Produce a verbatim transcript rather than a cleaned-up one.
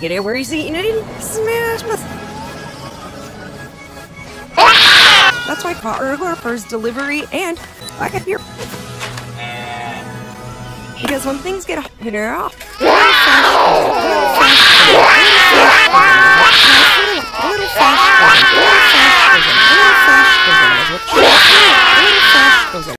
You know where he's eating it in? Smash Mouth. That's why I caught her for his delivery, and I got here. Because when things get hit her off,